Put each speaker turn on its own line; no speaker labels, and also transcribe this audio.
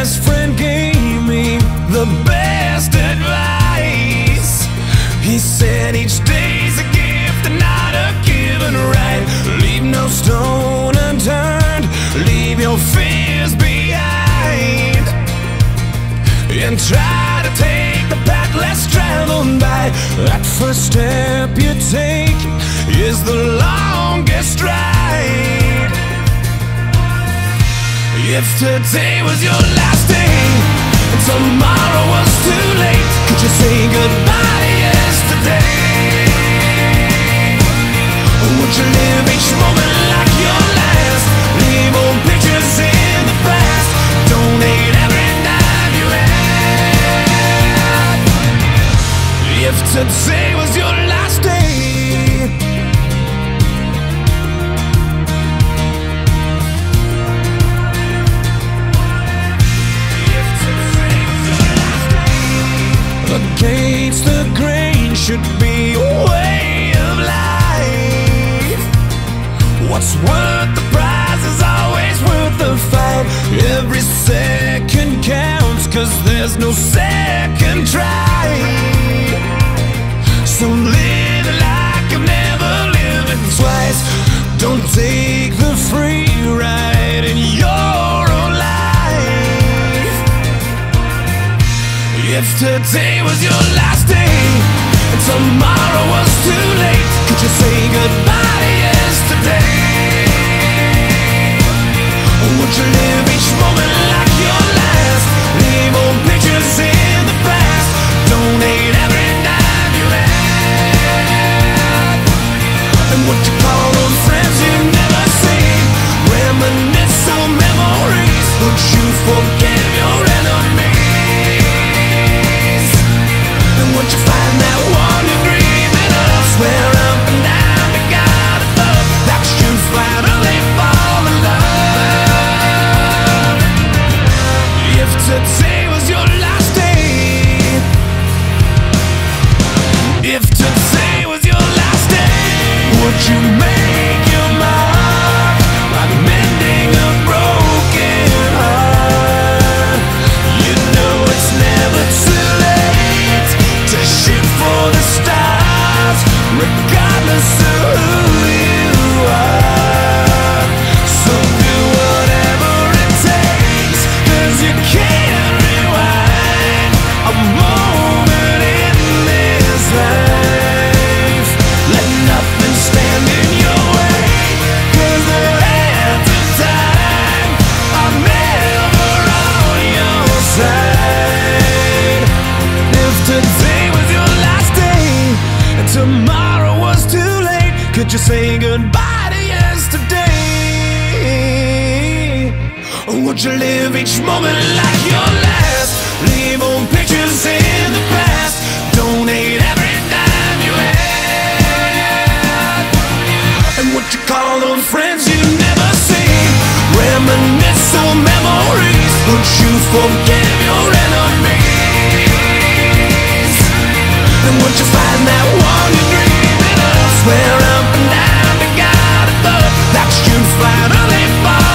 best friend gave me the best advice. He said each day's a gift and not a given right. Leave no stone unturned, leave your fears behind, and try to take the path less traveled by. That first step you take is the longest ride. If today was your last day and tomorrow was too late, could you say goodbye to yesterday? Would you live each moment like your last? Leave old pictures in the past, donate every dime you had. If today was your last day, against the grain should be a way of life. What's worth the prize is always worth the fight. Every second counts, 'cause there's no second try. So live like you've never lived it twice. Don't take the free ride in your own life. If today was your last day and tomorrow was too late, could you say goodbye to yesterday? Would you live each moment like your last? Leave old pictures in the past, donate every dime you had. And would you call those friends you've never seen? Reminisce on memories. Would you forgive your enemies? And would you find that one you're dreaming of? Swear up and down to God above that you finally fall in love. If today was your last day, if today was your last day, would you make your mark like mending a broken heart? You know it's never too late to shoot for the stars, regardless of who you are. So do whatever it takes, 'cause you can't rewind a moment in this life. Let nothing stand in your way, 'cause the hands of time are never on your side. If today was your last day and tomorrow was too late, could you say goodbye to yesterday? Or would you live each moment like your last? Leave old pictures in the past, donate every dime you had. And would you call those friends you've never seen? Reminisce on memories. Would you forgive your enemies? And would you find that one you're dreaming of? Swear up and down to God above that you finally fall